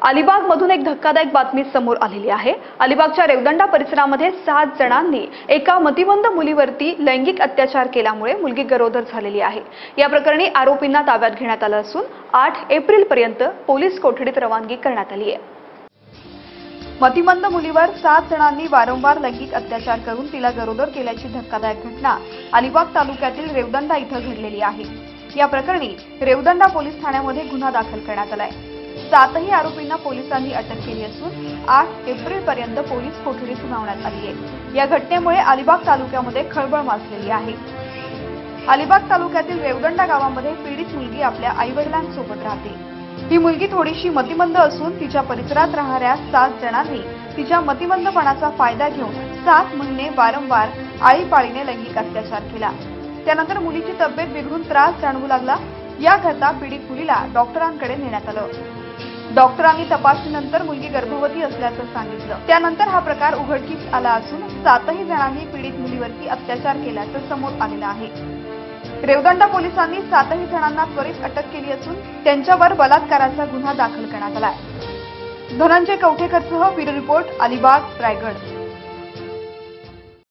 अलिबागमधून एक धक्कादायक बातमी समोर आलेली आहे। अलिबागच्या रेवदंडा परिसरामध्ये 7 जणांनी एका मतिमंद मुलीवरती लैंगिक अत्याचार केल्यामुळे मुलगी गरोदर झालेली आहे। या प्रकरणी आरोपींना ताब्यात घेण्यात आलं असून 8 एप्रिल पर्यंत पोलीस कोठडीत रवानगी करण्यात आली आहे। मतिमंद मुलीवर 7 जणांनी वारंवार लैंगिक अत्याचार करून तिला गरोदर केल्याची धक्कादायक घटना अलिबाग तालुक्यातील रेवदंडा इथं घडलेली आहे। या प्रकरणी रेवदंडा पोलीस ठाण्यामध्ये गुन्हा दाखल करण्यात आलाय। 7ही आरोपींना पोलिसांनी अटक केली असून 8 एप्रिल पर्यंत पोलीस कोठडी सुनावण्यात आली आहे। या घटनेमुळे अलिबाग तालुक्यामध्ये खळबळ माजलेली आहे। अलिबाग तालुक्यातील रेवदंडा गावामध्ये पीडित मुलगी आपल्या आई-वडिलांसोबत राहते। ही मुलगी थोडीशी मतिमंद असून तिच्या परिसरात राहणाऱ्या 7 जणांनी तिच्या मतिमंदपणाचा फायदा घेऊन 7 महिने वारंवार आळीपाळीने लैंगिक अत्याचार केला। त्यानंतर मुलीची तब्येत बिघडून त्रास जाणवू लागला। याकरता पीडित मुलीला डॉक्टरांकडे नेण्यात आलं। डॉक्टरांनी तपासणीनंतर मुलगी गर्भवती असल्याचं सांगितलं। त्यानंतर हा प्रकार उघडकीस आला असून 7ही जणांनी पीडित मुलीवरती अत्याचार केल्याचं समोर आलेलं आहे। रेवदंडा पोलिसांनी 7ही जणांना त्वरित अटक केली असून त्यांच्यावर बलात्काराचा गुन्हा दाखल करण्यात आलाय। धनंजय कवठेकरसह ब्युरो रिपोर्ट, अलिबाग, रायगड।